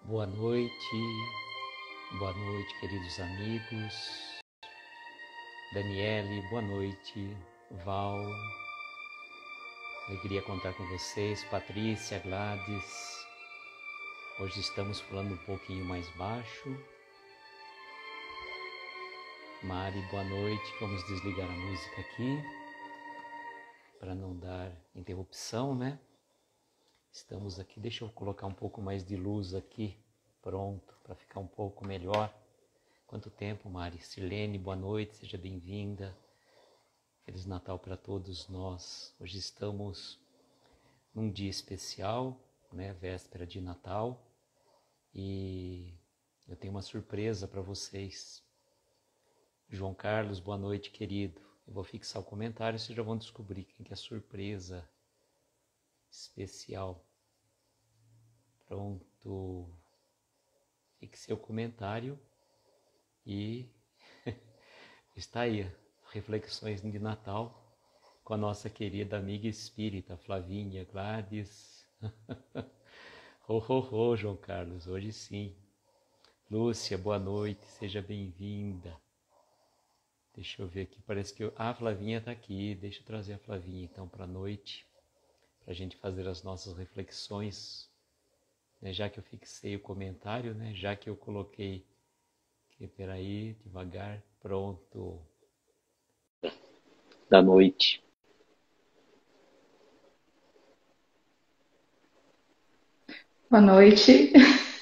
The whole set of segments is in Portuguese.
Boa noite, queridos amigos. Daniele, boa noite. Val, alegria contar com vocês. Patrícia, Gladys. Hoje estamos falando um pouquinho mais baixo. Mari, boa noite. Vamos desligar a música aqui para não dar interrupção, né? Estamos aqui, deixa eu colocar um pouco mais de luz aqui, pronto, para ficar um pouco melhor. Quanto tempo, Mari? Silene, boa noite, seja bem-vinda. Feliz Natal para todos nós. Hoje estamos num dia especial, né? Véspera de Natal, e eu tenho uma surpresa para vocês. João Carlos, boa noite, querido. Eu vou fixar o comentário, vocês já vão descobrir quem que é a surpresa especial. Pronto. Fixei o comentário e está aí, reflexões de Natal com a nossa querida amiga espírita, Flavinha, Gladys. João Carlos, hoje sim. Lúcia, boa noite, seja bem-vinda. Deixa eu ver aqui, parece que a Flavinha está aqui. Deixa eu trazer a Flavinha então para a noite, para a gente fazer as nossas reflexões, né? Já que eu fixei o comentário, né? Já que eu coloquei, peraí, devagar, pronto. Da noite. Boa noite.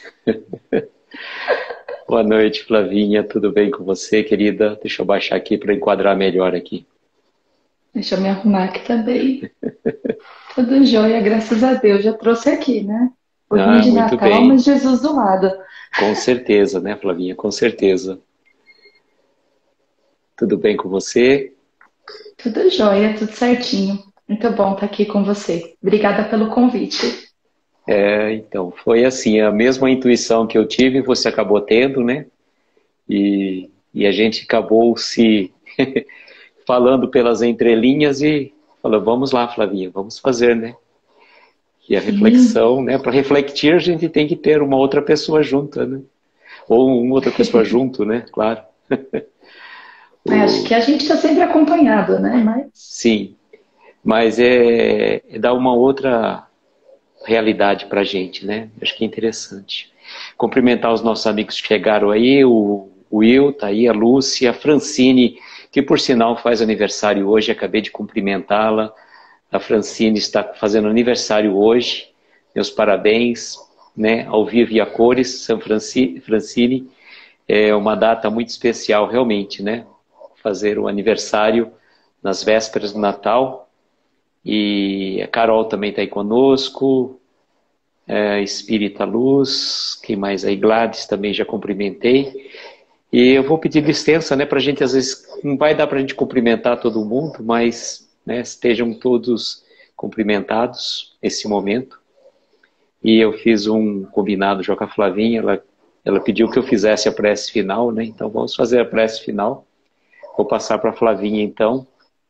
Boa noite, Flavinha, tudo bem com você, querida? Deixa eu baixar aqui para enquadrar melhor aqui. Deixa eu me arrumar aqui também. Tudo jóia, graças a Deus. Já trouxe aqui, né? Pouquinho de Muito Natal, bem. mas Jesus do lado. Com certeza, né, Flavinha? Com certeza. Tudo bem com você? Tudo jóia, tudo certinho. Muito bom estar aqui com você. Obrigada pelo convite. Então, foi assim, a mesma intuição que eu tive, você acabou tendo, né? E a gente acabou se falando pelas entrelinhas e falou, vamos lá, Flavinha, vamos fazer, né? E a reflexão, né? Para refletir, a gente tem que ter uma outra pessoa junto, né? Ou uma outra pessoa junto, né? Claro. Acho que a gente está sempre acompanhado, né? Sim, mas dá uma outra realidade para a gente, né? Acho que é interessante. Cumprimentar os nossos amigos que chegaram aí, o Will tá aí, a Lúcia, a Francine, que por sinal faz aniversário hoje, acabei de cumprimentá-la. A Francine está fazendo aniversário hoje, meus parabéns, né? Ao vivo e a cores, Francine, é uma data muito especial realmente, né? Fazer o aniversário nas vésperas do Natal. E a Carol também está aí conosco, Espírita Luz, quem mais aí? Gladys também já cumprimentei. E eu vou pedir licença, né, para a gente, às vezes, não vai dar para a gente cumprimentar todo mundo, mas, né, estejam todos cumprimentados nesse momento. E eu fiz um combinado já com a Flavinha, ela pediu que eu fizesse a prece final, né, então vamos fazer a prece final. Vou passar para a Flavinha, então,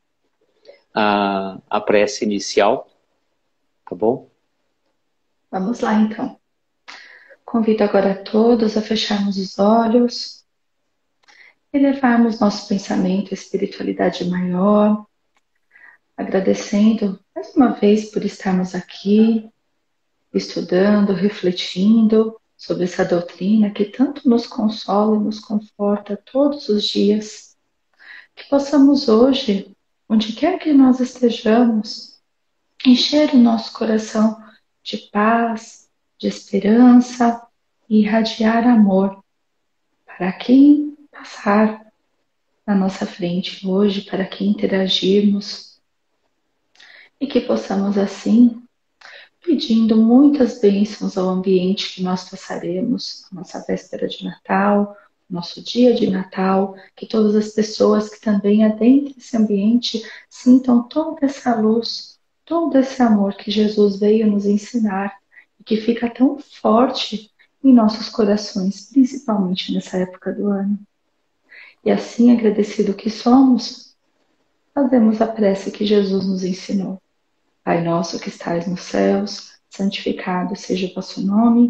a prece inicial, tá bom? Vamos lá, então. Convido agora a todos a fecharmos os olhos e levarmos nosso pensamento à espiritualidade maior, agradecendo mais uma vez por estarmos aqui, estudando, refletindo sobre essa doutrina que tanto nos consola e nos conforta todos os dias. Que possamos hoje, onde quer que nós estejamos, encher o nosso coração de paz, de esperança e irradiar amor para quem passar na nossa frente hoje, para quem interagirmos, e que possamos assim pedindo muitas bênçãos ao ambiente que nós passaremos, a nossa véspera de Natal, nosso dia de Natal, que todas as pessoas que também adentrem esse ambiente sintam toda essa luz, todo esse amor que Jesus veio nos ensinar e que fica tão forte em nossos corações, principalmente nessa época do ano. E assim, agradecido que somos, fazemos a prece que Jesus nos ensinou. Pai nosso que estais nos céus, santificado seja o vosso nome.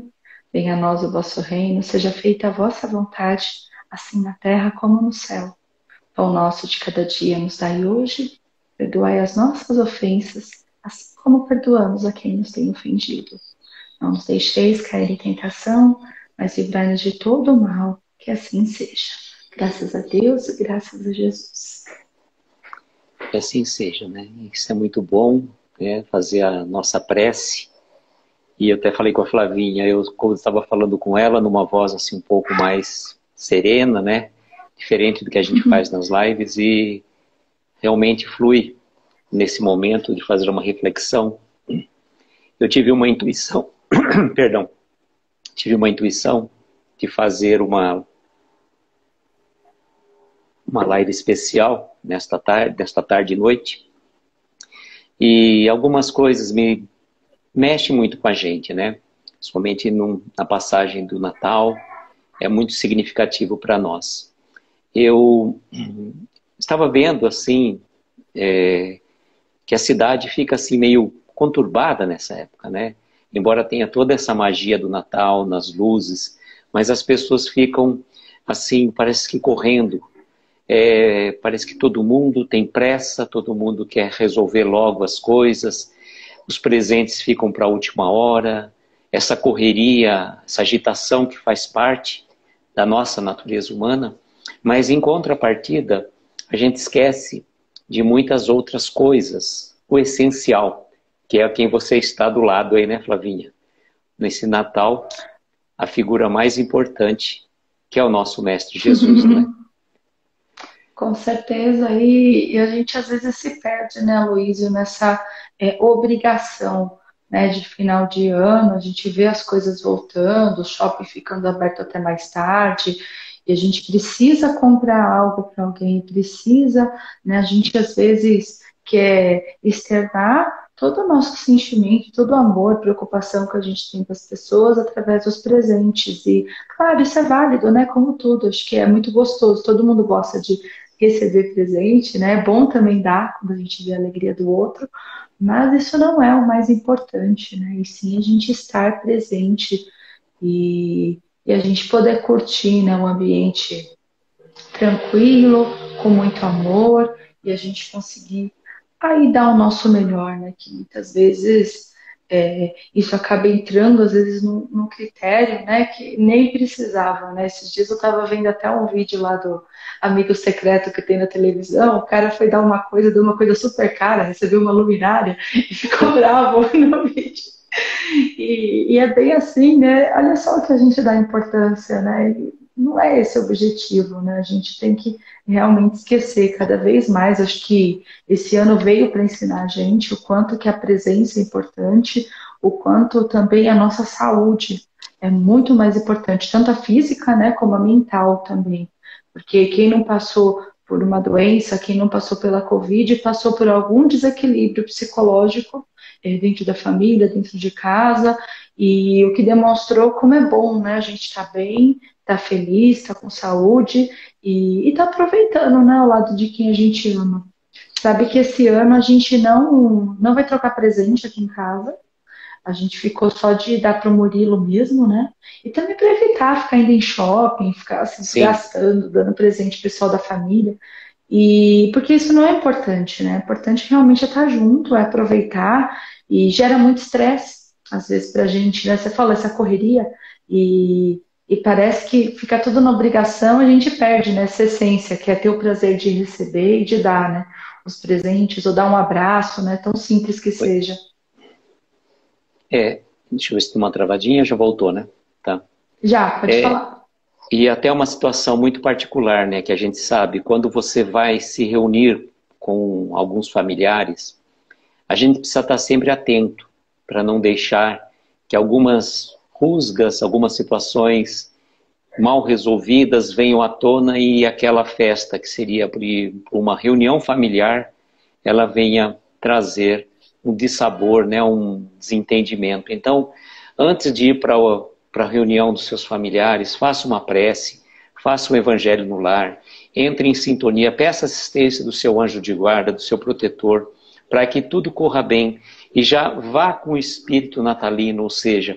Venha a nós o vosso reino, seja feita a vossa vontade, assim na terra como no céu. Pão nosso de cada dia nos dai hoje, perdoai as nossas ofensas, assim como perdoamos a quem nos tem ofendido. Não nos deixeis cair em tentação, mas livrai-nos de todo o mal, que assim seja. Graças a Deus e graças a Jesus. Que assim seja, né? Isso é muito bom, né? Fazer a nossa prece. E eu até falei com a Flavinha, eu estava falando com ela numa voz assim um pouco mais serena, né? Diferente do que a gente faz nas lives, e realmente flui nesse momento de fazer uma reflexão. Eu tive uma intuição, perdão, tive uma intuição de fazer uma live especial nesta tarde e noite, e algumas coisas me mexem muito com a gente, né? Somente na passagem do Natal, é muito significativo para nós. Eu estava vendo assim que a cidade fica assim meio conturbada nessa época, né? Embora tenha toda essa magia do Natal, nas luzes, mas as pessoas ficam assim, parece que correndo. Parece que todo mundo tem pressa, todo mundo quer resolver logo as coisas, os presentes ficam para a última hora, essa correria, essa agitação que faz parte da nossa natureza humana, mas em contrapartida, a gente esquece de muitas outras coisas, o essencial, que é quem você está do lado aí, né, Flavinha? Nesse Natal, a figura mais importante, que é o nosso Mestre Jesus, né? Com certeza, e a gente às vezes se perde, né, Luísio, nessa obrigação, né, de final de ano, a gente vê as coisas voltando, o shopping ficando aberto até mais tarde, e a gente precisa comprar algo para alguém, precisa, né, a gente às vezes quer externar todo o nosso sentimento, todo o amor, preocupação que a gente tem com as pessoas através dos presentes, e claro, isso é válido, né, como tudo, acho que é muito gostoso, todo mundo gosta de receber presente, né? É bom também dar quando a gente vê a alegria do outro, mas isso não é o mais importante, né? E sim a gente estar presente e a gente poder curtir, né, um ambiente tranquilo, com muito amor, e a gente conseguir aí dar o nosso melhor, né? Que muitas vezes isso acaba entrando, às vezes, num critério, né? Que nem precisava, né? Esses dias eu estava vendo até um vídeo lá do Amigo Secreto que tem na televisão, o cara foi dar uma coisa, deu uma coisa super cara, recebeu uma luminária e ficou bravo no vídeo. E é bem assim, né? Olha só o que a gente dá importância, né? E não é esse o objetivo, né? A gente tem que realmente esquecer cada vez mais. Acho que esse ano veio para ensinar a gente o quanto que a presença é importante, o quanto também a nossa saúde é muito mais importante, tanto a física, né, como a mental também. Porque quem não passou por uma doença, quem não passou pela Covid, passou por algum desequilíbrio psicológico dentro da família, dentro de casa, e o que demonstrou como é bom, né? A gente está bem, está feliz, está com saúde e está aproveitando, né, ao lado de quem a gente ama. Sabe que esse ano a gente não vai trocar presente aqui em casa. A gente ficou só de dar para o Murilo mesmo, né? E também para evitar ficar indo em shopping, ficar se Sim, desgastando, dando presente pessoal da família. E porque isso não é importante, né? O importante realmente é estar junto, é aproveitar e gera muito estresse, às vezes, pra gente, né? Você falou essa correria e parece que fica tudo na obrigação, a gente perde, né? Essa essência, que é ter o prazer de receber e de dar, né? Os presentes, ou dar um abraço, né? Tão simples que foi. seja. Deixa eu ver se tem uma travadinha, já voltou, né? Tá. Já, pode falar. E até uma situação muito particular, né, que a gente sabe, quando você vai se reunir com alguns familiares, a gente precisa estar sempre atento para não deixar que algumas rusgas, algumas situações mal resolvidas venham à tona e aquela festa que seria por uma reunião familiar, ela venha trazer um dissabor, né, um desentendimento. Então, antes de ir para a reunião dos seus familiares, faça uma prece, faça um evangelho no lar, entre em sintonia, peça assistência do seu anjo de guarda, do seu protetor, para que tudo corra bem e já vá com o espírito natalino, ou seja,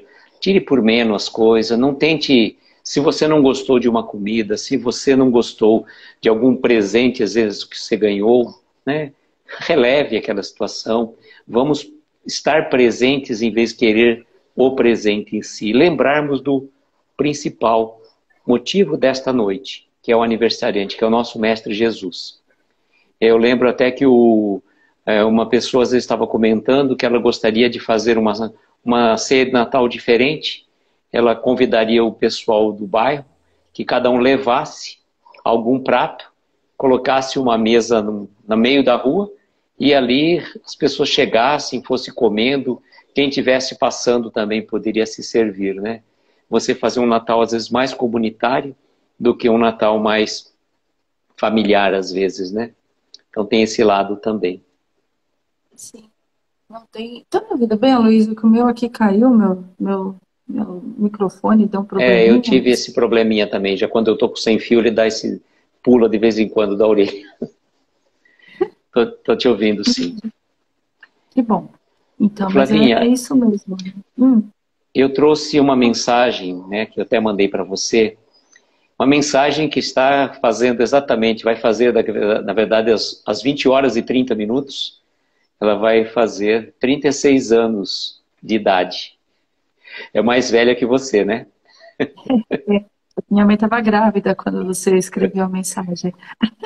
tire por menos as coisas, não tente, se você não gostou de uma comida, se você não gostou de algum presente, às vezes, que você ganhou, né? Releve aquela situação, vamos estar presentes em vez de querer o presente em si, lembrarmos do principal motivo desta noite, que é o aniversariante, que é o nosso Mestre Jesus. Eu lembro até que uma pessoa às vezes estava comentando que ela gostaria de fazer uma ceia de Natal diferente. Ela convidaria o pessoal do bairro, que cada um levasse algum prato, colocasse uma mesa no meio da rua, e ali as pessoas chegassem, fossem comendo, quem estivesse passando também poderia se servir, né? Você fazer um Natal às vezes mais comunitário do que um Natal mais familiar às vezes, né? Então tem esse lado também. Sim. Não tem. Tá me ouvindo bem, Luísa? Que o meu aqui caiu, meu microfone deu um Eu probleminha. tive esse probleminha também. Já quando eu tô sem fio, ele dá esse pula de vez em quando da orelha. Tô te ouvindo, sim. Que bom. Então, Flavinha, mas é isso mesmo. eu trouxe uma mensagem, né, que eu até mandei para você. Uma mensagem que está fazendo exatamente, vai fazer, na verdade, às 20 horas e 30 minutos, ela vai fazer 36 anos de idade. É mais velha que você, né? Minha mãe estava grávida quando você escreveu a mensagem.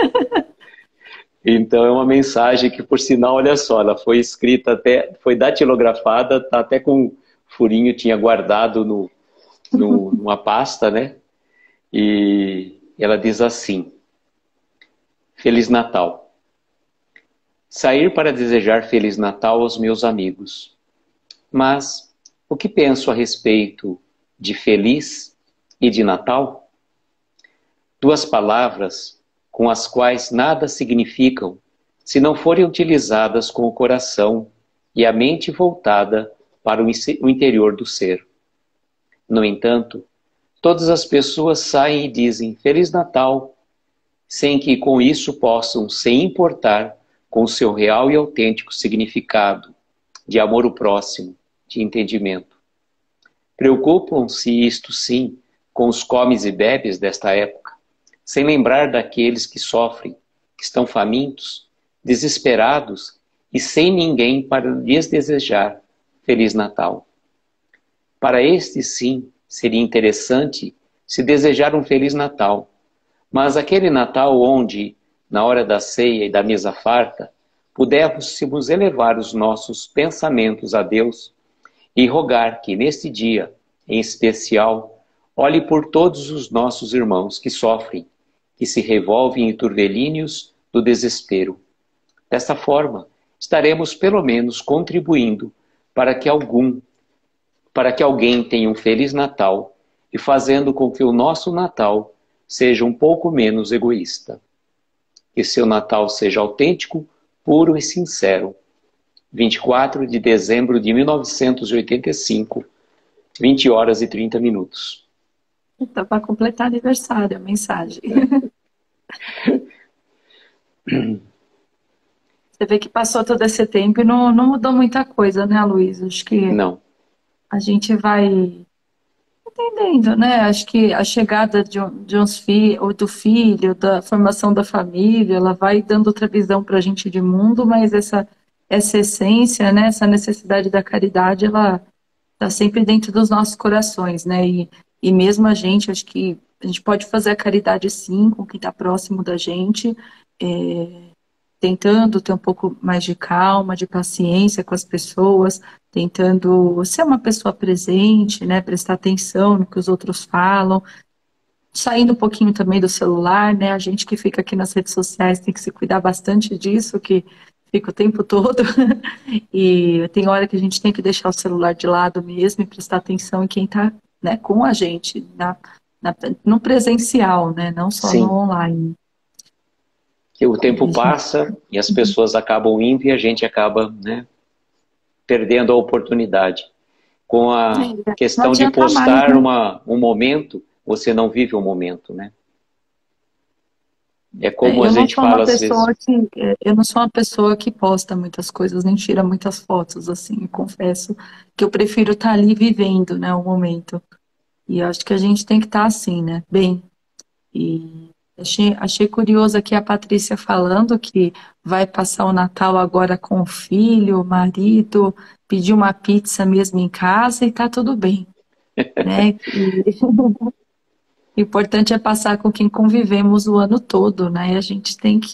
Então é uma mensagem que, por sinal, olha só, ela foi escrita até, foi datilografada, tá até com um furinho, tinha guardado numa pasta, né? E ela diz assim: Feliz Natal. Sair para desejar Feliz Natal aos meus amigos. Mas o que penso a respeito de feliz e de Natal? Duas palavras com as quais nada significam se não forem utilizadas com o coração e a mente voltada para o interior do ser. No entanto, todas as pessoas saem e dizem Feliz Natal, sem que com isso possam se importar com o seu real e autêntico significado de amor ao próximo, de entendimento. Preocupam-se, isto sim, com os comes e bebes desta época, sem lembrar daqueles que sofrem, que estão famintos, desesperados e sem ninguém para lhes desejar Feliz Natal. Para estes, sim, seria interessante se desejar um Feliz Natal, mas aquele Natal onde, na hora da ceia e da mesa farta, pudéssemos elevar os nossos pensamentos a Deus e rogar que, neste dia, em especial, olhe por todos os nossos irmãos que sofrem, que se revolvem em turvelíneos do desespero. Desta forma, estaremos pelo menos contribuindo para que alguém tenha um Feliz Natal e fazendo com que o nosso Natal seja um pouco menos egoísta. Que seu Natal seja autêntico, puro e sincero. 24 de dezembro de 1985, 20 horas e 30 minutos. Então, para completar aniversário, a mensagem. Você vê que passou todo esse tempo e não mudou muita coisa, né, Luísa? Acho que Não. a gente vai entendendo, né? Acho que a chegada de uns filhos, ou do filho, da formação da família, ela vai dando outra visão para a gente de mundo, mas essa essência, né? Essa necessidade da caridade, ela está sempre dentro dos nossos corações, né? E mesmo a gente, acho que a gente pode fazer a caridade sim com quem está próximo da gente, tentando ter um pouco mais de calma, de paciência com as pessoas, tentando ser uma pessoa presente, né, prestar atenção no que os outros falam, saindo um pouquinho também do celular, né, a gente que fica aqui nas redes sociais tem que se cuidar bastante disso, que fica o tempo todo, e tem hora que a gente tem que deixar o celular de lado mesmo e prestar atenção em quem está, né, com a gente, no presencial, né, não só Sim. no online. Que o tempo passa e as pessoas acabam indo e a gente acaba, né, perdendo a oportunidade. Com a questão de postar mais, né? um momento, você não vive o momento, né? É como a Eu não gente sou uma fala às vezes. pessoa que eu não sou uma pessoa que posta muitas coisas, nem tira muitas fotos, assim, eu confesso que eu prefiro estar ali vivendo, né, o momento. E eu acho que a gente tem que estar assim, né, bem. E achei curioso aqui a Patrícia falando que vai passar o Natal agora com o filho, o marido, pedir uma pizza mesmo em casa e tá tudo bem, né? E o importante é passar com quem convivemos o ano todo, né? E a gente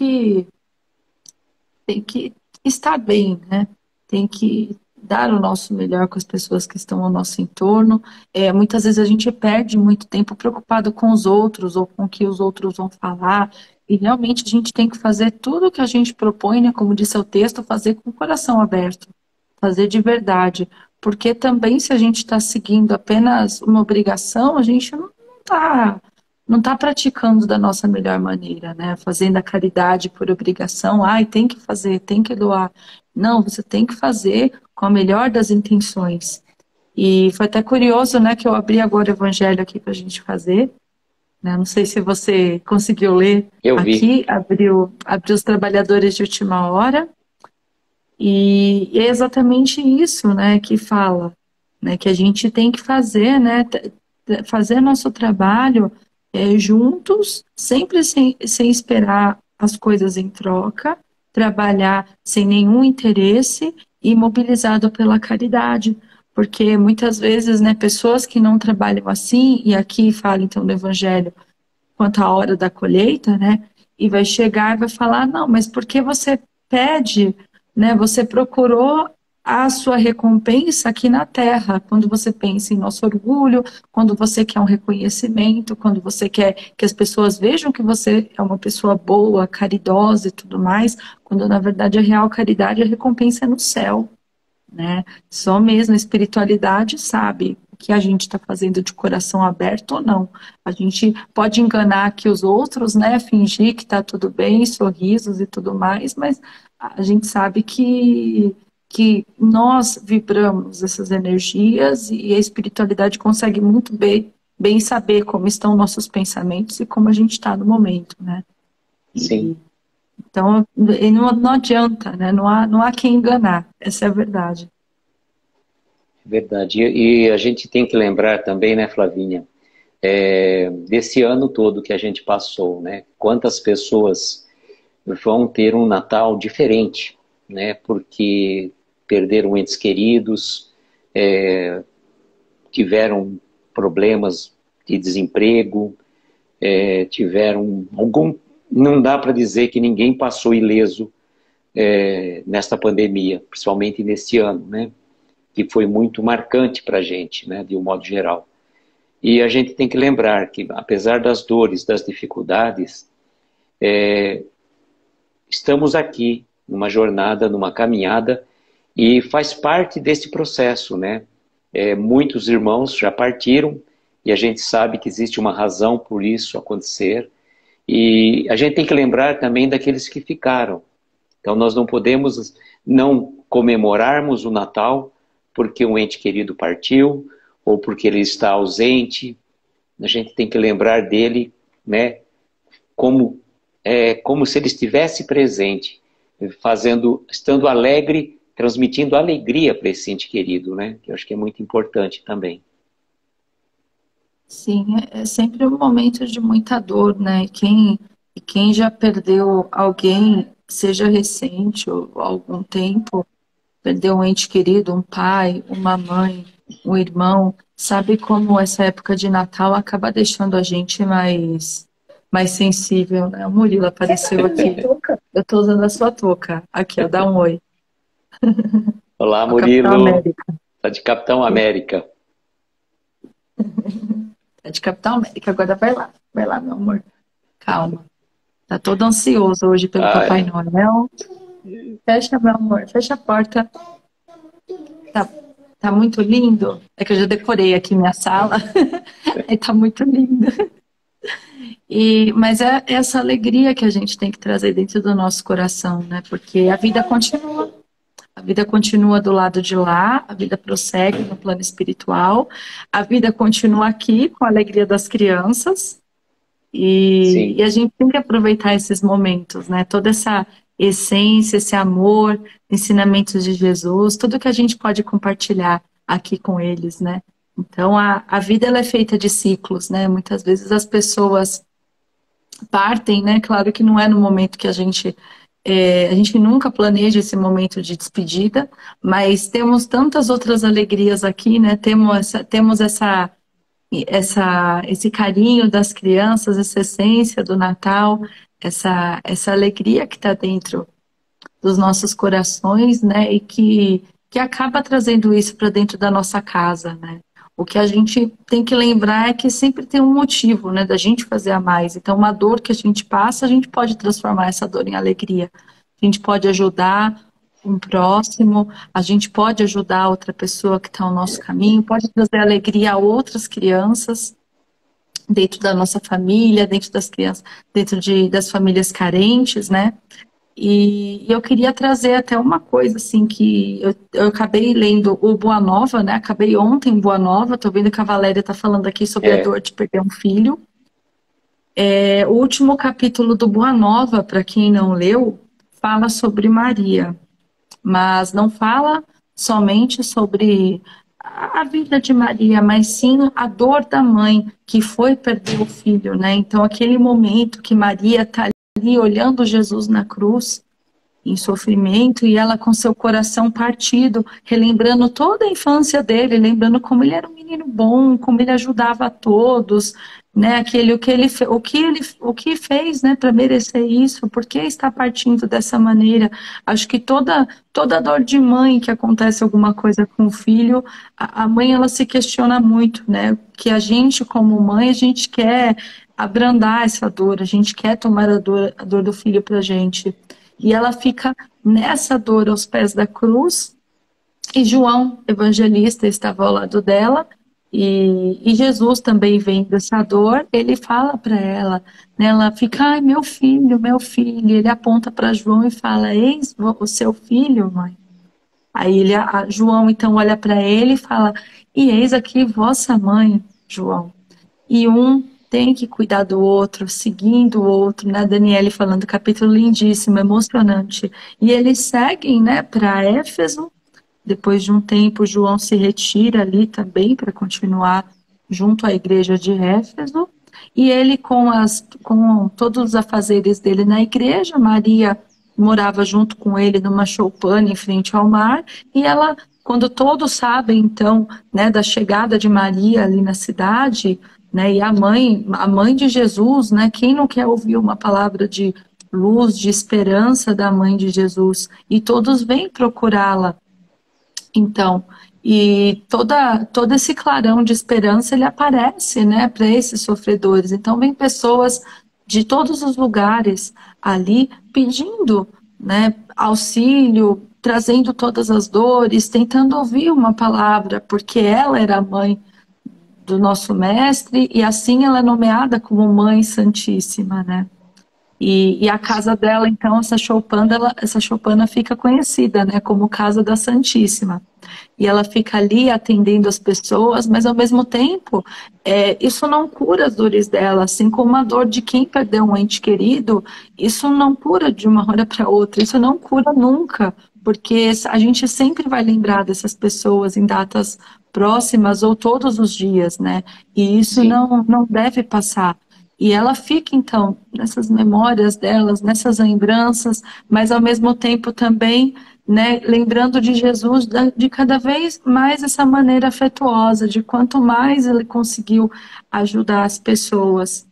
tem que estar bem, né? Tem que dar o nosso melhor com as pessoas que estão ao nosso entorno. Muitas vezes a gente perde muito tempo preocupado com os outros ou com o que os outros vão falar. E realmente a gente tem que fazer tudo o que a gente propõe, né? Como disse o texto, fazer com o coração aberto, fazer de verdade. Porque também, se a gente está seguindo apenas uma obrigação, a gente não tá praticando da nossa melhor maneira, né? Fazendo a caridade por obrigação, ai, tem que fazer, tem que doar. Não, você tem que fazer com a melhor das intenções. E foi até curioso, né, que eu abri agora o evangelho aqui para a gente fazer, né? Não sei se você conseguiu ler Eu vi. aqui, abriu os trabalhadores de última hora, e é exatamente isso, né, que fala, né, que a gente tem que fazer, né, fazer nosso trabalho juntos, sempre sem esperar as coisas em troca, trabalhar sem nenhum interesse e mobilizado pela caridade, porque muitas vezes, né, pessoas que não trabalham assim, e aqui fala então do Evangelho quanto à hora da colheita, né, e vai chegar e vai falar, não, mas por que você pede, né, você procurou a sua recompensa aqui na terra, quando você pensa em nosso orgulho, quando você quer um reconhecimento, quando você quer que as pessoas vejam que você é uma pessoa boa, caridosa e tudo mais, quando na verdade a real caridade, a recompensa é no céu, né? Só mesmo a espiritualidade sabe o que a gente está fazendo de coração aberto ou não. A gente pode enganar aqui os outros, né? Fingir que está tudo bem, sorrisos e tudo mais, mas a gente sabe que nós vibramos essas energias e a espiritualidade consegue muito bem saber como estão nossos pensamentos e como a gente está no momento, né? Sim, Então, não adianta, né? Não há quem enganar, essa é a verdade. é verdade. E a gente tem que lembrar também, né, Flavinha, desse ano todo que a gente passou, né? Quantas pessoas vão ter um Natal diferente, né? Porque perderam entes queridos, tiveram problemas de desemprego, tiveram algum. Não dá para dizer que ninguém passou ileso nesta pandemia, principalmente neste ano, né? Que foi muito marcante para a gente, né? De um modo geral. E a gente tem que lembrar que, apesar das dores, das dificuldades, estamos aqui numa jornada, numa caminhada, e faz parte desse processo, né? Muitos irmãos já partiram, e a gente sabe que existe uma razão por isso acontecer, e a gente tem que lembrar também daqueles que ficaram. Então nós não podemos não comemorarmos o Natal porque um ente querido partiu, ou porque ele está ausente. A gente tem que lembrar dele, né, como se ele estivesse presente, estando alegre, transmitindo alegria para esse ente querido, né? Que eu acho que é muito importante também. Sim, é sempre um momento de muita dor, né? E quem já perdeu alguém, seja recente ou há algum tempo, perdeu um ente querido, um pai, uma mãe, um irmão, sabe como essa época de Natal acaba deixando a gente mais sensível, né? O Murilo apareceu aqui. Eu estou usando a sua touca. Aqui, ó, dá um oi. Olá, O Capitão Murilo. América. Tá de Capitão América. É de Capitão América. Agora vai lá, meu amor. Calma. Tá todo ansioso hoje pelo Papai Ah, Noel. Fecha, meu amor, fecha a porta. Tá, tá muito lindo. É que eu já decorei aqui minha sala. E tá muito lindo. Mas é essa alegria que a gente tem que trazer dentro do nosso coração, né? Porque a vida continua. A vida continua do lado de lá, a vida prossegue no plano espiritual, a vida continua aqui com a alegria das crianças. sim, E a gente tem que aproveitar esses momentos, né? Toda essa essência, esse amor, ensinamentos de Jesus, tudo que a gente pode compartilhar aqui com eles, né? Então, a vida ela é feita de ciclos, né? Muitas vezes as pessoas partem, né? Claro que não é no momento que a gente nunca planeja esse momento de despedida, mas temos tantas outras alegrias aqui, né? Temos esse carinho das crianças, essa essência do Natal, essa alegria que está dentro dos nossos corações, né? E que acaba trazendo isso para dentro da nossa casa, né? O que a gente tem que lembrar é que sempre tem um motivo, né, da gente fazer a mais. Então, uma dor que a gente passa, a gente pode transformar essa dor em alegria. A gente pode ajudar um próximo, a gente pode ajudar outra pessoa que está ao nosso caminho, pode trazer alegria a outras crianças dentro da nossa família, dentro das crianças, das famílias carentes, né? E eu queria trazer até uma coisa assim que eu acabei lendo o Boa Nova, né? Acabei ontem Boa Nova, tô vendo que a Valéria está falando aqui sobre a é, dor de perder um filho. O último capítulo do Boa Nova, para quem não leu, fala sobre Maria, mas não fala somente sobre a vida de Maria, mas sim a dor da mãe que foi perder o filho, né? Então aquele momento que Maria está ali olhando Jesus na cruz em sofrimento e ela com seu coração partido, relembrando toda a infância dele, lembrando como ele era um menino bom, como ele ajudava a todos, né? O que fez, né, para merecer isso? Por que está partindo dessa maneira? Acho que toda dor de mãe que acontece alguma coisa com o filho, a mãe ela se questiona muito, né? Que a gente como mãe a gente quer abrandar essa dor, a gente quer tomar a dor do filho para a gente. E ela fica nessa dor aos pés da cruz, e João, evangelista, estava ao lado dela, e Jesus também vendo essa dor, ele fala para ela, né, ela fica, ai, meu filho, ele aponta para João e fala, eis o seu filho, mãe. Aí João então olha para ele e fala, e eis aqui vossa mãe, João. E um tem que cuidar do outro, seguindo o outro, né? Daniele falando, capítulo lindíssimo, emocionante. E eles seguem, né, para Éfeso. Depois de um tempo, João se retira ali também para continuar junto à igreja de Éfeso. E ele, com todos os afazeres dele na igreja, Maria morava junto com ele numa choupana em frente ao mar. E ela, quando todos sabem, então, né, da chegada de Maria ali na cidade, né, e a mãe de Jesus, né, quem não quer ouvir uma palavra de luz, de esperança da mãe de Jesus? E todos vêm procurá-la. Então, e todo esse clarão de esperança ele aparece, né, para esses sofredores. Então, vem pessoas de todos os lugares ali pedindo, né, auxílio, trazendo todas as dores, tentando ouvir uma palavra, porque ela era a mãe do nosso mestre e assim ela é nomeada como Mãe Santíssima, né? E a casa dela, então, essa choupana fica conhecida, né, como Casa da Santíssima. E ela fica ali atendendo as pessoas, mas ao mesmo tempo, isso não cura as dores dela, assim como a dor de quem perdeu um ente querido, isso não cura de uma hora para outra, isso não cura nunca, porque a gente sempre vai lembrar dessas pessoas em datas próximas ou todos os dias, né? E isso sim, não deve passar. E ela fica, então, nessas memórias delas, nessas lembranças, mas ao mesmo tempo também, né, lembrando de Jesus de cada vez mais essa maneira afetuosa, de quanto mais ele conseguiu ajudar as pessoas.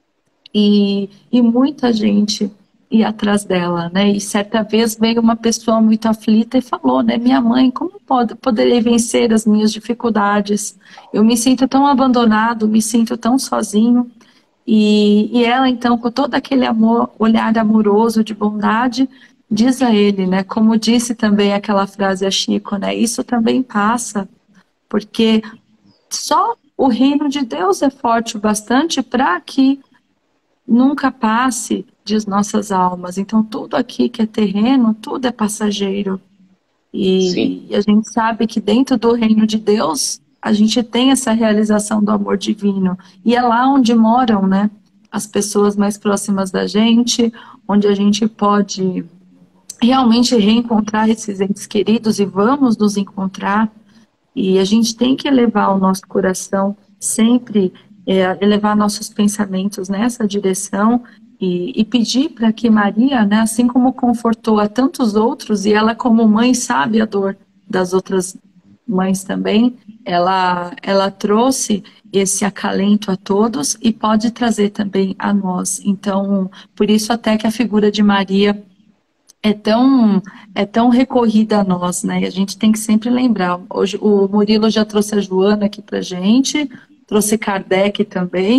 E muita gente ia atrás dela, né? E certa vez veio uma pessoa muito aflita e falou, né, minha mãe, como poderei vencer as minhas dificuldades? Eu me sinto tão abandonado, me sinto tão sozinho. E ela, então, com todo aquele amor, olhar amoroso, de bondade, diz a ele, né? Como disse também aquela frase a Chico, né? Isso também passa, porque só o reino de Deus é forte o bastante para que nunca passe de nossas almas. Então, tudo aqui que é terreno, tudo é passageiro. sim, E a gente sabe que dentro do reino de Deus, a gente tem essa realização do amor divino. E é lá onde moram, né, as pessoas mais próximas da gente, onde a gente pode realmente reencontrar esses entes queridos e vamos nos encontrar. E a gente tem que elevar o nosso coração sempre, elevar nossos pensamentos nessa direção e pedir para que Maria, né, assim como confortou a tantos outros, e ela como mãe sabe a dor das outras mães também, ela trouxe esse acalento a todos e pode trazer também a nós. Então, por isso até que a figura de Maria é tão recorrida a nós, né? E a gente tem que sempre lembrar. Hoje o Murilo já trouxe a Joana aqui pra gente, trouxe Kardec também.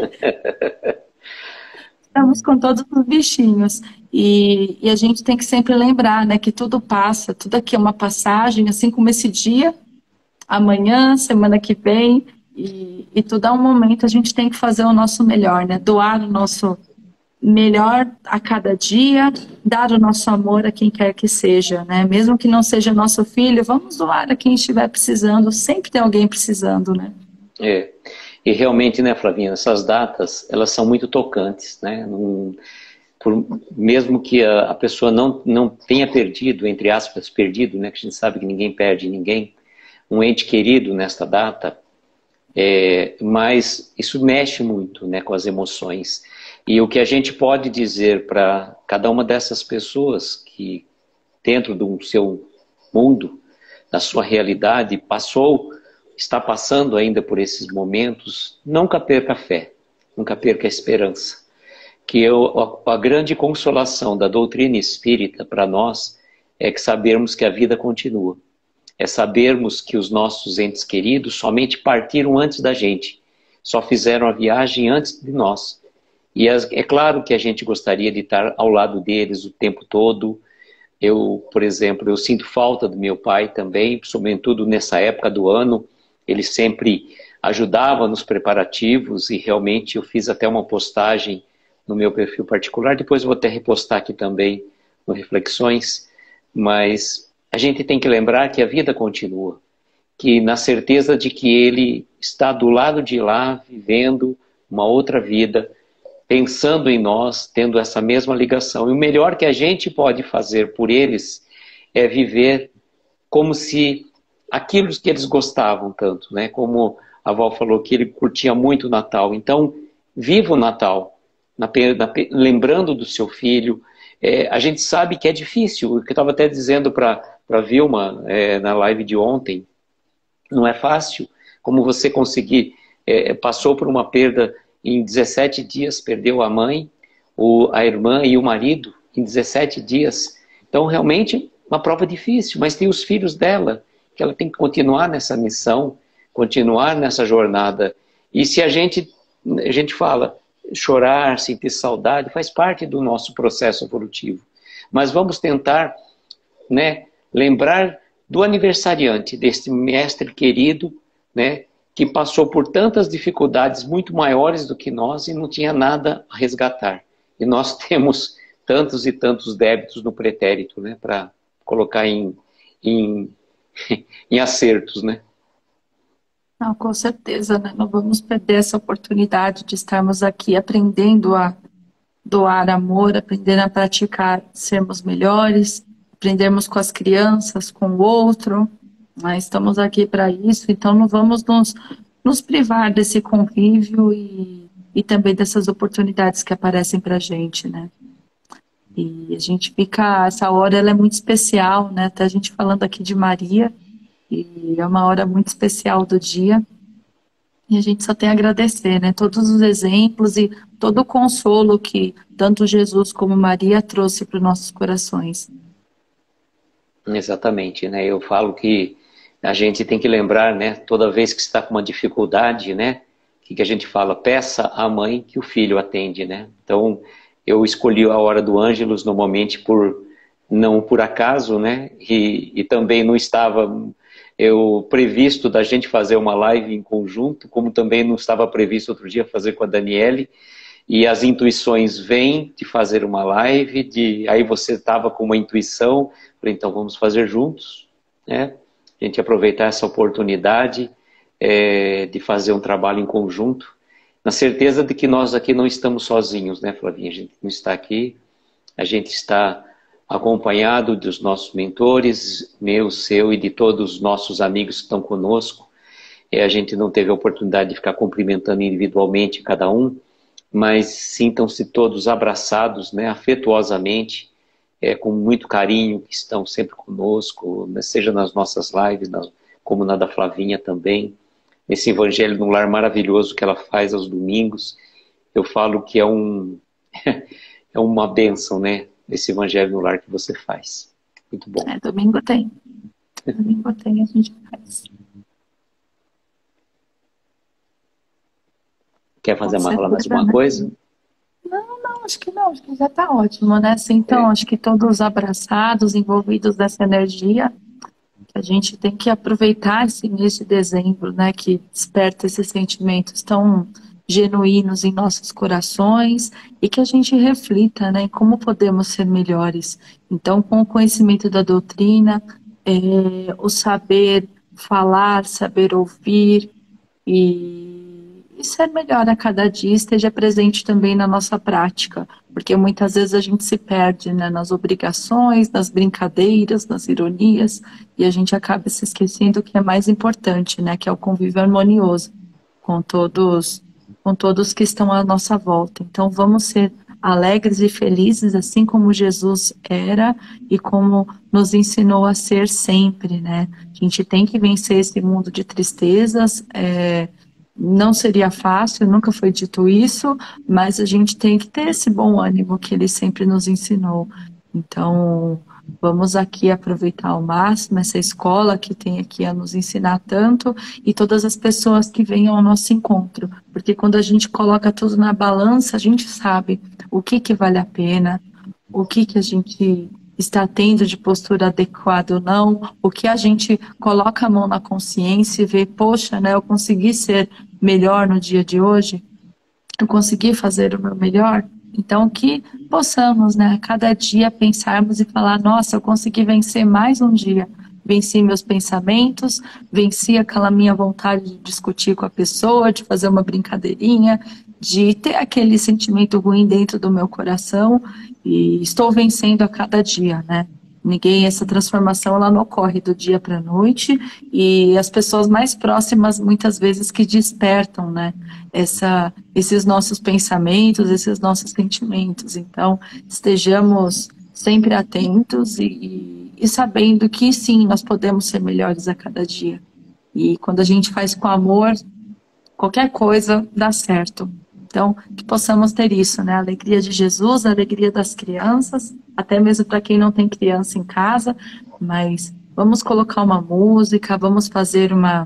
Estamos com todos os bichinhos. E a gente tem que sempre lembrar, né, que tudo passa, tudo aqui é uma passagem, assim como esse dia, amanhã, semana que vem, e tudo é um momento, a gente tem que fazer o nosso melhor, né? Doar o nosso melhor a cada dia, dar o nosso amor a quem quer que seja, né? Mesmo que não seja nosso filho, vamos doar a quem estiver precisando, sempre tem alguém precisando, né? É. E realmente, né, Flavinha, essas datas, elas são muito tocantes, né? Mesmo que a pessoa não tenha perdido, entre aspas, perdido, né? Que a gente sabe que ninguém perde ninguém, um ente querido nesta data, mas isso mexe muito, né, com as emoções. E o que a gente pode dizer para cada uma dessas pessoas que, dentro do seu mundo, da sua realidade, está passando ainda por esses momentos, nunca perca a fé, nunca perca a esperança. Que a grande consolação da doutrina espírita para nós é que sabermos que a vida continua. É sabermos que os nossos entes queridos somente partiram antes da gente, só fizeram a viagem antes de nós. E é claro que a gente gostaria de estar ao lado deles o tempo todo. Eu, por exemplo, eu sinto falta do meu pai também, sobretudo nessa época do ano. Ele sempre ajudava nos preparativos e realmente eu fiz até uma postagem no meu perfil particular. Depois eu vou até repostar aqui também no Reflexões. Mas a gente tem que lembrar que a vida continua. Que na certeza de que ele está do lado de lá, vivendo uma outra vida, pensando em nós, tendo essa mesma ligação. E o melhor que a gente pode fazer por eles é viver como se aquilo que eles gostavam tanto, né? Como a Val falou que ele curtia muito o Natal. Então, viva o Natal, lembrando do seu filho. A gente sabe que é difícil, o que eu estava até dizendo para a Vilma na live de ontem, não é fácil, como você conseguir, passou por uma perda em 17 dias, perdeu a mãe, a irmã e o marido em 17 dias. Então, realmente, uma prova difícil, mas tem os filhos dela, que ela tem que continuar nessa missão, continuar nessa jornada. E se a gente fala, chorar, sentir saudade, faz parte do nosso processo evolutivo. Mas vamos tentar, né, lembrar do aniversariante, deste mestre querido, né, que passou por tantas dificuldades muito maiores do que nós e não tinha nada a resgatar. E nós temos tantos e tantos débitos no pretérito, né, para colocar em acertos, né? Não, com certeza, né? Não vamos perder essa oportunidade de estarmos aqui aprendendo a doar amor, aprendendo a praticar, sermos melhores, aprendermos com as crianças, com o outro. Nós estamos aqui para isso, então não vamos nos privar desse convívio e também dessas oportunidades que aparecem para a gente, né? E a gente fica, essa hora ela é muito especial, né? Até a gente falando aqui de Maria, e é uma hora muito especial do dia. E a gente só tem a agradecer, né? Todos os exemplos e todo o consolo que tanto Jesus como Maria trouxe para os nossos corações. Exatamente, né? Eu falo que a gente tem que lembrar, né? Toda vez que está com uma dificuldade, né? O que a gente fala? Peça à mãe que o filho atende, né? Então, eu escolhi a hora do Ângelus normalmente não por acaso, né? E também não estava previsto da gente fazer uma live em conjunto, como também não estava previsto outro dia fazer com a Daniele. E as intuições vêm de fazer uma live, aí você estava com uma intuição, falei, então vamos fazer juntos, né? A gente aproveitar essa oportunidade de fazer um trabalho em conjunto. na certeza de que nós aqui não estamos sozinhos, né, Flavinha? A gente não está aqui, a gente está acompanhado dos nossos mentores, meu, seu e de todos os nossos amigos que estão conosco. A gente não teve a oportunidade de ficar cumprimentando individualmente cada um, mas sintam-se todos abraçados, né, afetuosamente, com muito carinho, que estão sempre conosco, né, seja nas nossas lives, como na da Flavinha também. Esse Evangelho no Lar maravilhoso que ela faz aos domingos, eu falo que é uma bênção, né? Esse Evangelho no Lar que você faz. Muito bom. Domingo tem. Domingo tem, a gente faz. Quer fazer mais uma coisa? Não, acho que não, acho que já está ótimo, né? Então, acho que todos abraçados, envolvidos dessa energia, a gente tem que aproveitar esse mês de dezembro, né, que desperta esses sentimentos tão genuínos em nossos corações e que a gente reflita, né, em como podemos ser melhores. Então, com o conhecimento da doutrina, o saber falar, saber ouvir e ser melhor a cada dia, esteja presente também na nossa prática, porque muitas vezes a gente se perde, né, nas obrigações, nas brincadeiras, nas ironias, e a gente acaba se esquecendo o que é mais importante, né, que é o convívio harmonioso com todos que estão à nossa volta. Então vamos ser alegres e felizes, assim como Jesus era e como nos ensinou a ser sempre, né? A gente tem que vencer esse mundo de tristezas, não seria fácil, nunca foi dito isso, mas a gente tem que ter esse bom ânimo que ele sempre nos ensinou. Então, vamos aqui aproveitar ao máximo essa escola que tem aqui a nos ensinar tanto e todas as pessoas que venham ao nosso encontro. Porque quando a gente coloca tudo na balança, a gente sabe o que vale a pena, o que a gente está tendo de postura adequada ou não, o que a gente coloca a mão na consciência e vê, poxa, né, eu consegui ser melhor no dia de hoje, eu consegui fazer o meu melhor, então que possamos, né, a cada dia pensarmos e falar, nossa, eu consegui vencer mais um dia, venci meus pensamentos, venci aquela minha vontade de discutir com a pessoa, de fazer uma brincadeirinha, de ter aquele sentimento ruim dentro do meu coração e estou vencendo a cada dia, né? Essa transformação ela não ocorre do dia para a noite e as pessoas mais próximas muitas vezes que despertam, né? Esses nossos pensamentos, esses nossos sentimentos. Então, estejamos sempre atentos e sabendo que sim, nós podemos ser melhores a cada dia. E quando a gente faz com amor, qualquer coisa dá certo. Então, que possamos ter isso, né? A alegria de Jesus, a alegria das crianças, até mesmo para quem não tem criança em casa, mas vamos colocar uma música, vamos fazer uma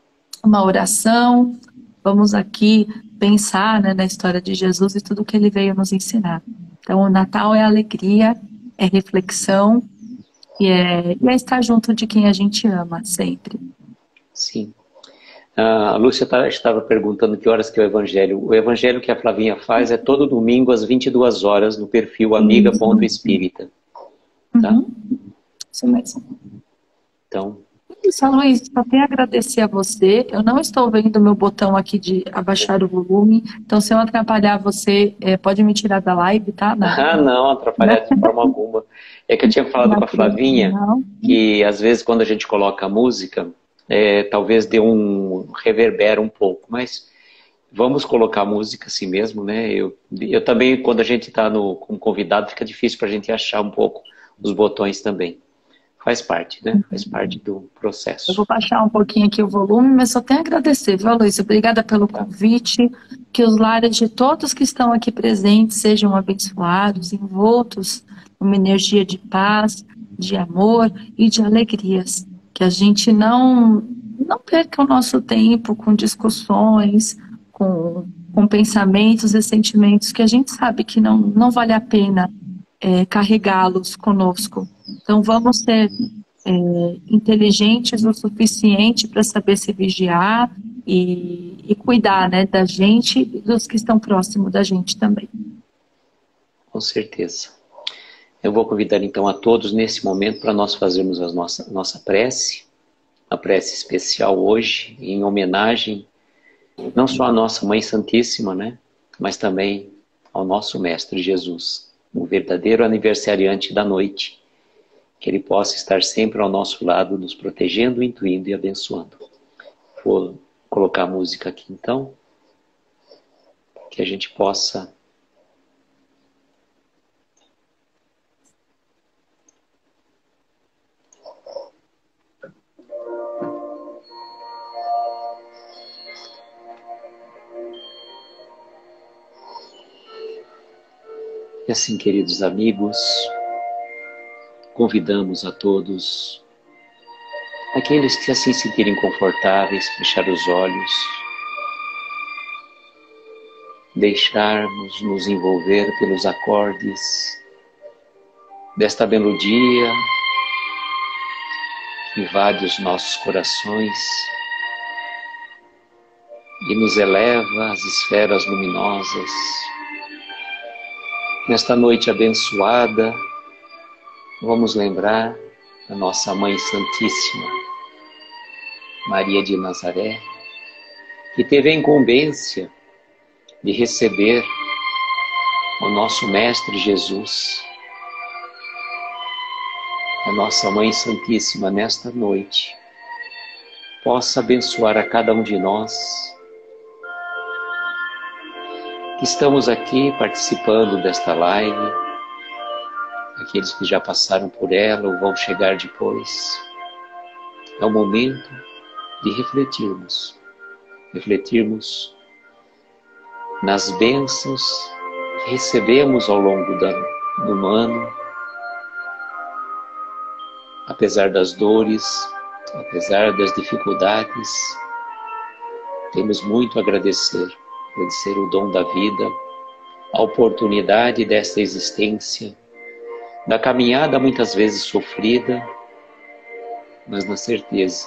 oração, vamos aqui pensar, né, na história de Jesus e tudo que ele veio nos ensinar. Então, o Natal é alegria, é reflexão e é estar junto de quem a gente ama, sempre. Sim. A Lúcia estava perguntando que horas que é o Evangelho. O Evangelho que a Flavinha faz é todo domingo às 22 horas no perfil amiga.espírita. Tá? Isso mesmo. Então... Isso, Luiz, só tenho a agradecer a você. Eu não estou vendo o meu botão aqui de abaixar o volume, então se eu atrapalhar você, pode me tirar da live, tá? Não, atrapalhar de forma alguma. É que eu tinha falado com a Flavinha que às vezes quando a gente coloca a música, talvez dê reverbera um pouco, mas vamos colocar a música assim mesmo, né? Eu também, quando a gente está como convidado, fica difícil para a gente achar um pouco os botões também. Faz parte, né? Faz parte do processo. Eu vou baixar um pouquinho aqui o volume, mas só tenho a agradecer, viu, Luiz? Obrigada pelo convite, que os lares de todos que estão aqui presentes sejam abençoados, envoltos numa energia de paz, de amor e de alegrias. Que a gente não perca o nosso tempo com discussões, com pensamentos e sentimentos que a gente sabe que não vale a pena carregá-los conosco. Então vamos ser inteligentes o suficiente para saber se vigiar e cuidar, né, da gente e dos que estão próximos da gente também. Com certeza. Eu vou convidar então a todos nesse momento para nós fazermos a nossa prece, a prece especial hoje, em homenagem não só a nossa Mãe Santíssima, né? Mas também ao nosso Mestre Jesus, o verdadeiro aniversariante da noite, que Ele possa estar sempre ao nosso lado, nos protegendo, intuindo e abençoando. Vou colocar a música aqui então, que a gente possa E assim, queridos amigos, convidamos a todos, aqueles que assim se sentirem confortáveis, fechar os olhos, deixarmos nos envolver pelos acordes desta melodia que invade os nossos corações e nos eleva às esferas luminosas. Nesta noite abençoada, vamos lembrar da nossa Mãe Santíssima, Maria de Nazaré, que teve a incumbência de receber o nosso Mestre Jesus, a nossa Mãe Santíssima nesta noite, possa abençoar a cada um de nós que estamos aqui participando desta live, aqueles que já passaram por ela ou vão chegar depois. É o momento de refletirmos nas bênçãos que recebemos ao longo do ano, apesar das dores, apesar das dificuldades, temos muito a agradecer o dom da vida, a oportunidade desta existência, da caminhada muitas vezes sofrida, mas na certeza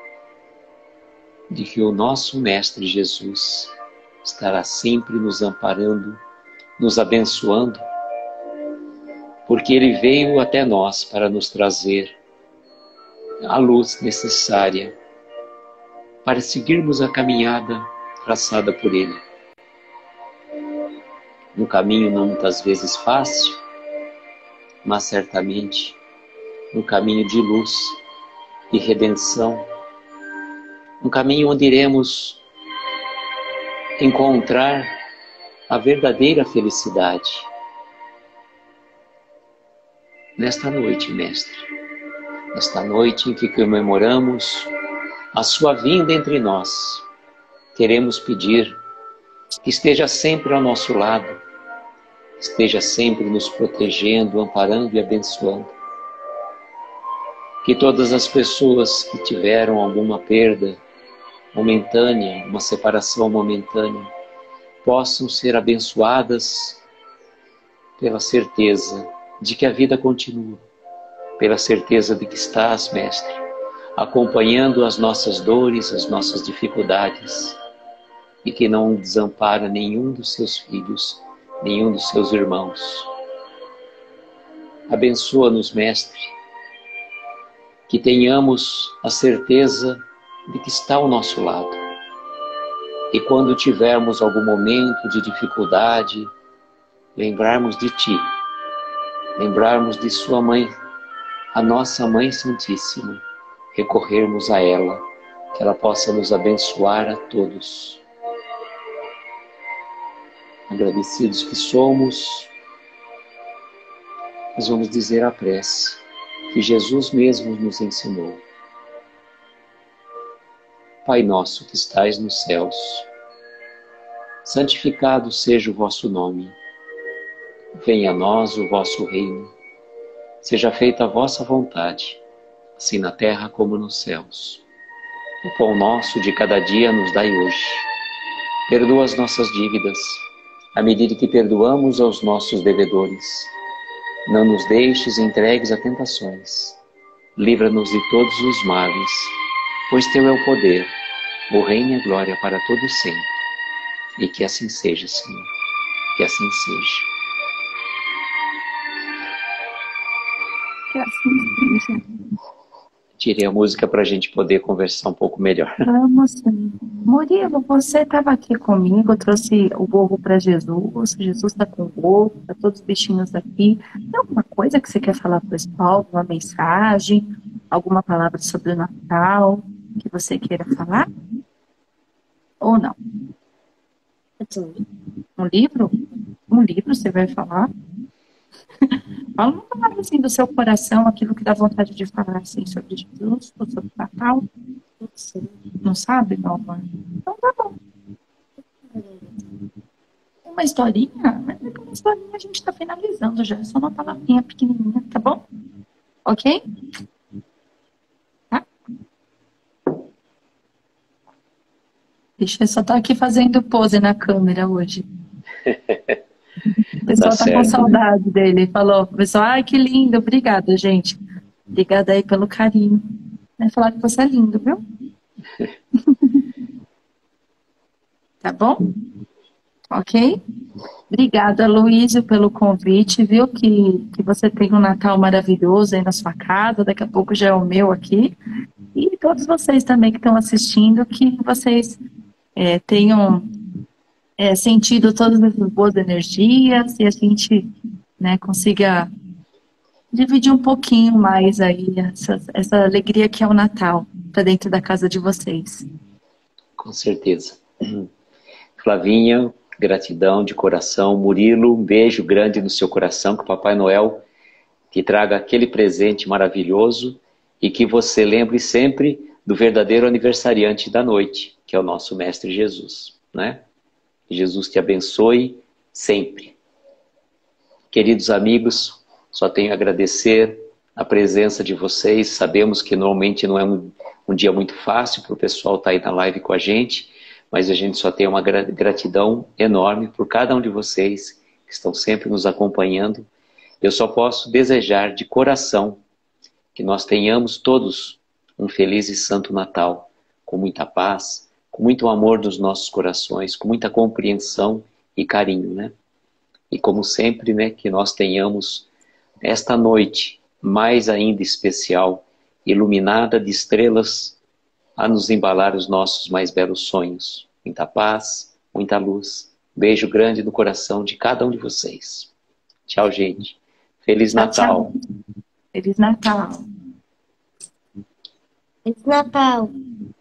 de que o nosso Mestre Jesus estará sempre nos amparando, nos abençoando, porque Ele veio até nós para nos trazer a luz necessária para seguirmos a caminhada traçada por Ele. Um caminho não muitas vezes fácil, mas certamente um caminho de luz e redenção, um caminho onde iremos encontrar a verdadeira felicidade. Nesta noite, Mestre, esta noite em que comemoramos a Sua vinda entre nós, queremos pedir que esteja sempre ao nosso lado, esteja sempre nos protegendo, amparando e abençoando. Que todas as pessoas que tiveram alguma perda momentânea, uma separação momentânea, possam ser abençoadas pela certeza de que a vida continua, pela certeza de que estás, Mestre, acompanhando as nossas dores, as nossas dificuldades, e que não desampara nenhum dos seus filhos, nenhum dos seus irmãos. Abençoa-nos, Mestre, que tenhamos a certeza de que está ao nosso lado. E quando tivermos algum momento de dificuldade, lembrarmos de Ti, lembrarmos de Sua Mãe, a nossa Mãe Santíssima, recorrermos a ela, que ela possa nos abençoar a todos. Agradecidos que somos, nós vamos dizer a prece que Jesus mesmo nos ensinou. Pai nosso que estais nos céus, santificado seja o vosso nome. Venha a nós o vosso reino. Seja feita a vossa vontade, assim na terra como nos céus. O pão nosso de cada dia nos dai hoje. Perdoa as nossas dívidas, à medida que perdoamos aos nossos devedores. Não nos deixes entregues a tentações. Livra-nos de todos os males, pois Teu é o poder, o reino e a glória para todos sempre. E que assim seja, Senhor. Que assim seja. Que assim seja. Tirei a música para a gente poder conversar um pouco melhor. Vamos sim. Murilo, você estava aqui comigo, eu trouxe o bolo para Jesus, Jesus está com o bolo, para todos os bichinhos aqui. Tem alguma coisa que você quer falar para o pessoal? Alguma mensagem? Alguma palavra sobre o Natal que você queira falar? Ou não? Um livro? Um livro você vai falar? Fala uma palavra assim do seu coração, aquilo que dá vontade de falar assim sobre Jesus, ou sobre o Natal. Não sabe, meu amor? Então tá bom. Uma historinha? Mas uma historinha a gente está finalizando já. É só uma palavrinha pequenininha, tá bom? Ok? Tá? Deixa eu só estar aqui fazendo pose na câmera hoje. O pessoal tá com saudade dele. Falou, pessoal, ai que lindo, obrigada, gente. Obrigada aí pelo carinho. Vai falar que você é lindo, viu? Tá bom? Ok? Obrigada, Luísio, pelo convite, viu? Que você tem um Natal maravilhoso aí na sua casa, daqui a pouco já é o meu aqui. E todos vocês também que estão assistindo, que vocês tenham sentido todas essas boas energias e a gente, né, consiga dividir um pouquinho mais aí essa alegria que é o Natal para dentro da casa de vocês. Com certeza. Flavinha, gratidão de coração. Murilo, um beijo grande no seu coração, que o Papai Noel te traga aquele presente maravilhoso e que você lembre sempre do verdadeiro aniversariante da noite, que é o nosso Mestre Jesus, né? Que Jesus te abençoe sempre. Queridos amigos, só tenho a agradecer a presença de vocês. Sabemos que normalmente não é um dia muito fácil para o pessoal estar aí na live com a gente, mas a gente só tem uma gratidão enorme por cada um de vocês que estão sempre nos acompanhando. Eu só posso desejar de coração que nós tenhamos todos um feliz e santo Natal, com muita paz, com muito amor nos nossos corações, com muita compreensão e carinho, né? E como sempre, né, que nós tenhamos esta noite mais ainda especial, iluminada de estrelas, a nos embalar os nossos mais belos sonhos. Muita paz, muita luz. Beijo grande no coração de cada um de vocês. Tchau, gente. Feliz Natal. Tchau. Feliz Natal. Feliz Natal.